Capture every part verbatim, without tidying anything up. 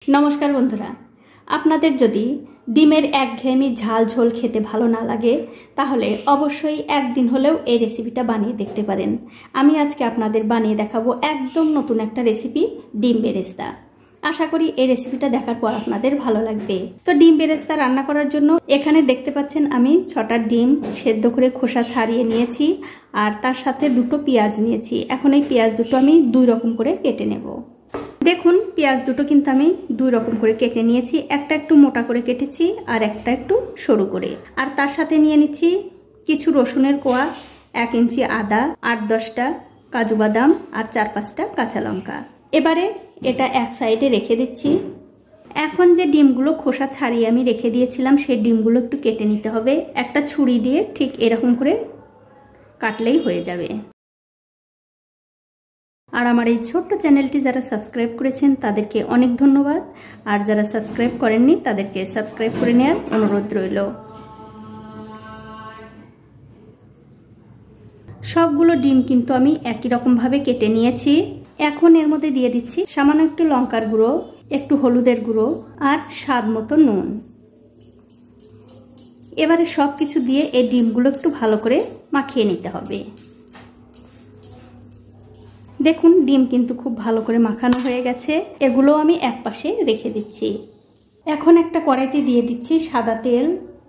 নমস্কার বন্ধুরা, আপনাদের যদি ডিমের একঘেয়েমি ঝাল ঝোল খেতে ভালো না লাগে তাহলে অবশ্যই একদিন হলেও এই রেসিপিটা বানিয়ে দেখতে পারেন। আমি আজকে আপনাদের বানিয়ে দেখাবো একদম নতুন একটা রেসিপি, ডিম বেরেস্তা। আশা করি এই রেসিপিটা দেখার পর আপনাদের ভালো লাগবে। তো ডিম বেরেস্তা রান্না করার জন্য এখানে দেখতে পাচ্ছেন আমি ছটা ডিম সেদ্ধ করে খোসা ছাড়িয়ে নিয়েছি আর তার সাথে দুটো পেঁয়াজ নিয়েছি। এখন এই পেঁয়াজ দুটো আমি দুই রকম করে কেটে নেব। দেখুন, পেঁয়াজ দুটো কিন্তু আমি দুই রকম করে কেটে নিয়েছি। একটা একটু মোটা করে কেটেছি আর একটা একটু সরু করে। আর তার সাথে নিয়ে নিচ্ছি কিছু রসুনের কোয়া, এক ইঞ্চি আদা, আট দশটা কাজু বাদাম আর চার পাঁচটা কাঁচা লঙ্কা। এবারে এটা এক সাইডে রেখে দিচ্ছি। এখন যে ডিমগুলো খোসা ছাড়িয়ে আমি রেখে দিয়েছিলাম সেই ডিমগুলো একটু কেটে নিতে হবে। একটা ছুরি দিয়ে ঠিক এরকম করে কাটলেই হয়ে যাবে। আর আমার এই ছোট্ট চ্যানেলটি যারা সাবস্ক্রাইব করেছেন তাদেরকে অনেক ধন্যবাদ, আর যারা সাবস্ক্রাইব করেননি তাদেরকে সাবস্ক্রাইব করে নেওয়ার অনুরোধ রইল। সবগুলো ডিম কিন্তু আমি একই রকমভাবে কেটে নিয়েছি। এখন এর মধ্যে দিয়ে দিচ্ছি সামান্য একটু লঙ্কার গুঁড়ো, একটু হলুদের গুঁড়ো আর স্বাদ মতো নুন। এবারে সব কিছু দিয়ে এই ডিমগুলো একটু ভালো করে মাখিয়ে নিতে হবে। দেখুন, ডিম কিন্তু খুব ভালো করে মাখানো হয়ে গেছে। এগুলো আমি এক পাশে রেখে দিচ্ছি। এখন একটা কড়াইতে দিয়ে দিচ্ছি সাদা তেল।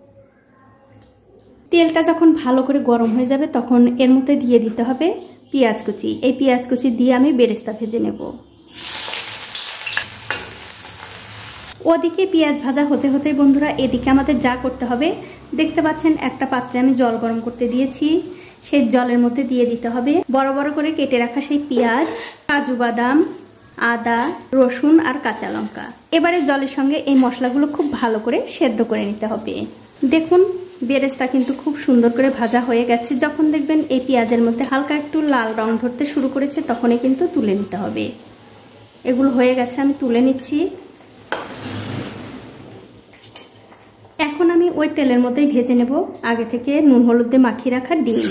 তেলটা যখন ভালো করে গরম হয়ে যাবে তখন এর মধ্যে দিয়ে দিতে হবে পেঁয়াজ কুচি। এই পেঁয়াজ কুচি দিয়ে আমি বেরেস্তা ভেজে নেব। ওদিকে পেঁয়াজ ভাজা হতে হতে বন্ধুরা এদিকে আমাদের যা করতে হবে, দেখতে পাচ্ছেন একটা পাত্রে আমি জল গরম করতে দিয়েছি। সেই জলের মধ্যে দিয়ে দিতে হবে বড় বড় করে কেটে রাখা সেই পেঁয়াজ, কাজু বাদাম, আদা, রসুন আর কাঁচা লঙ্কা। এবারে জলের সঙ্গে এই মশলাগুলো খুব ভালো করে সেদ্ধ করে নিতে হবে। দেখুন, বেরেস্তা কিন্তু খুব সুন্দর করে ভাজা হয়ে গেছে। যখন দেখবেন এই পেঁয়াজের মধ্যে হালকা একটু লাল রং ধরতে শুরু করেছে তখনই কিন্তু তুলে নিতে হবে। এগুলো হয়ে গেছে, আমি তুলে নিচ্ছি। এখন আমি ওই তেলের মধ্যেই ভেজে নেব আগে থেকে নুন হলুদ দিয়ে মাখিয়ে রাখা ডিম।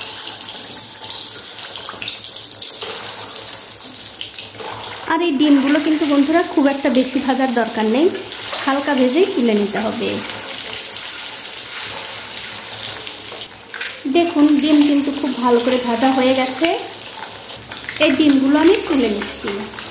আর এই ডিমগুলো কিন্তু বন্ধুরা খুব একটা বেশি ভাজার দরকার নেই, হালকা ভেজেই তুলে নিতে হবে। দেখুন, ডিম কিন্তু খুব ভালো করে ভাজা হয়ে গেছে। এই ডিমগুলো আমি তুলে নিচ্ছি।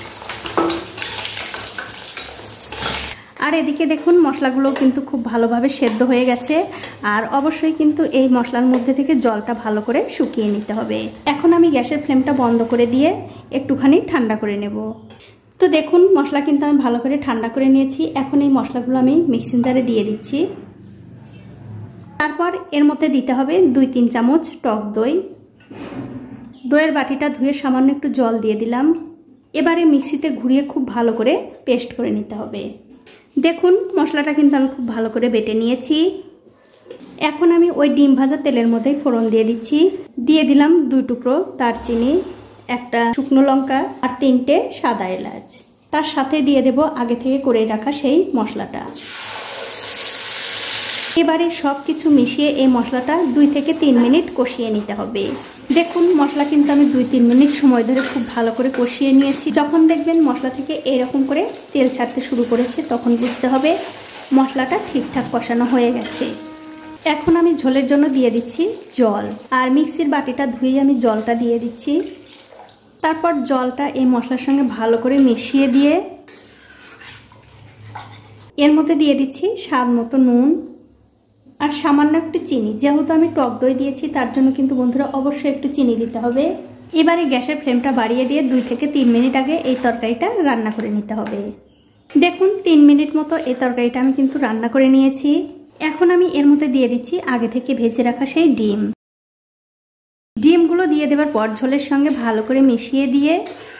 আর এদিকে দেখুন, মশলাগুলো কিন্তু খুব ভালোভাবে সেদ্ধ হয়ে গেছে। আর অবশ্যই কিন্তু এই মশলার মধ্যে থেকে জলটা ভালো করে শুকিয়ে নিতে হবে। এখন আমি গ্যাসের ফ্লেমটা বন্ধ করে দিয়ে একটুখানি ঠান্ডা করে নেব। তো দেখুন, মশলা কিন্তু আমি ভালো করে ঠান্ডা করে নিয়েছি। এখন এই মশলাগুলো আমি মিক্সিং জারে দিয়ে দিচ্ছি। তারপর এর মধ্যে দিতে হবে দুই তিন চামচ টক দই। দইয়ের বাটিটা ধুয়ে সামান্য একটু জল দিয়ে দিলাম। এবারে মিক্সিতে ঘুরিয়ে খুব ভালো করে পেস্ট করে নিতে হবে। দেখুন, মশলাটা কিন্তু আমি খুব ভালো করে বেটে নিয়েছি। এখন আমি ওই ডিম ভাজা তেলের মধ্যেই ফোড়ন দিয়ে দিচ্ছি। দিয়ে দিলাম দুই টুকরো দারচিনি, একটা শুকনো লঙ্কা আর তিনটে সাদা এলাচ। তার সাথে দিয়ে দেব আগে থেকে করে রাখা সেই মশলাটা। এবারে সব কিছু মিশিয়ে এই মশলাটা দুই থেকে তিন মিনিট কষিয়ে নিতে হবে। দেখুন, মশলা কিন্তু আমি দুই তিন মিনিট সময় ধরে খুব ভালো করে কষিয়ে নিয়েছি। যখন দেখবেন মশলা থেকে এরকম করে তেল ছাড়তে শুরু করেছে তখন বুঝতে হবে মশলাটা ঠিকঠাক কষানো হয়ে গেছে। এখন আমি ঝোলের জন্য দিয়ে দিচ্ছি জল। আর মিক্সির বাটিটা ধুয়ে আমি জলটা দিয়ে দিচ্ছি। তারপর জলটা এই মশলার সঙ্গে ভালো করে মিশিয়ে দিয়ে এর মধ্যে দিয়ে দিচ্ছি স্বাদ মতো নুন আর সামান্য একটু চিনি। যেহেতু আমি টক দই দিয়েছি তার জন্য কিন্তু বন্ধুরা অবশ্যই একটু চিনি দিতে হবে। এবারে গ্যাসের ফ্লেমটা বাড়িয়ে দিয়ে দুই থেকে তিন মিনিট আগে এই তরকারিটা রান্না করে নিতে হবে। দেখুন, তিন মিনিট মতো এই তরকারিটা আমি কিন্তু রান্না করে নিয়েছি। এখন আমি এর মধ্যে দিয়ে দিচ্ছি আগে থেকে ভেজে রাখা সেই ডিম। ডিমগুলো দিয়ে দেওয়ার পর ঝোলের সঙ্গে ভালো করে মিশিয়ে দিয়ে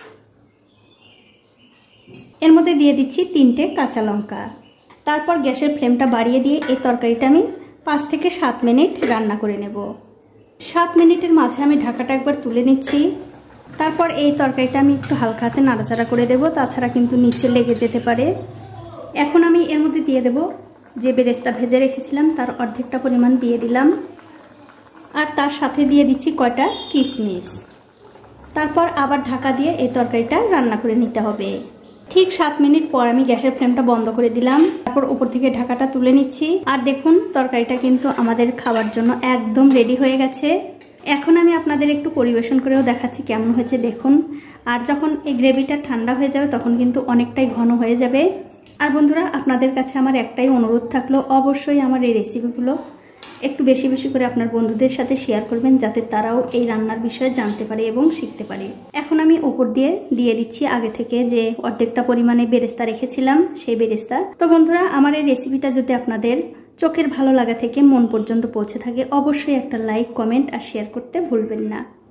এর মধ্যে দিয়ে দিচ্ছি তিনটে কাঁচা লঙ্কা। তারপর গ্যাসের ফ্লেমটা বাড়িয়ে দিয়ে এই তরকারিটা আমি পাঁচ থেকে সাত মিনিট রান্না করে নেব। সাত মিনিটের মাঝে আমি ঢাকাটা একবার তুলে নিচ্ছি। তারপর এই তরকারিটা আমি একটু হালকা হাতে নাড়াচাড়া করে দেব, তাছাড়া কিন্তু নিচে লেগে যেতে পারে। এখন আমি এর মধ্যে দিয়ে দেব যে বেরেস্তা ভেজে রেখেছিলাম তার অর্ধেকটা পরিমাণ দিয়ে দিলাম। আর তার সাথে দিয়ে দিচ্ছি কয়টা কিশমিশ। তারপর আবার ঢাকা দিয়ে এই তরকারিটা রান্না করে নিতে হবে। ঠিক সাত মিনিট পর আমি গ্যাসের ফ্লেমটা বন্ধ করে দিলাম। তারপর উপর থেকে ঢাকাটা তুলে নিচ্ছি। আর দেখুন তরকারিটা কিন্তু আমাদের খাওয়ার জন্য একদম রেডি হয়ে গেছে। এখন আমি আপনাদের একটু পরিবেশন করেও দেখাচ্ছি কেমন হয়েছে দেখুন। আর যখন এই গ্রেভিটা ঠান্ডা হয়ে যাবে তখন কিন্তু অনেকটাই ঘন হয়ে যাবে। আর বন্ধুরা, আপনাদের কাছে আমার একটাই অনুরোধ থাকলো, অবশ্যই আমার এই রেসিপিগুলো একটু বেশি বেশি করে আপনার বন্ধুদের সাথে শেয়ার করবেন, যাতে তারাও এই রান্নার বিষয়ে জানতে পারে এবং শিখতে পারে। এখন আমি উপর দিয়ে দিয়ে দিচ্ছি আগে থেকে যে অর্ধেকটা পরিমাণে বেরেস্তা রেখেছিলাম সেই বেরেস্তা। তো বন্ধুরা, আমার এই রেসিপিটা যদি আপনাদের চোখের ভালো লাগা থেকে মন পর্যন্ত পৌঁছে থাকে, অবশ্যই একটা লাইক, কমেন্ট আর শেয়ার করতে ভুলবেন না।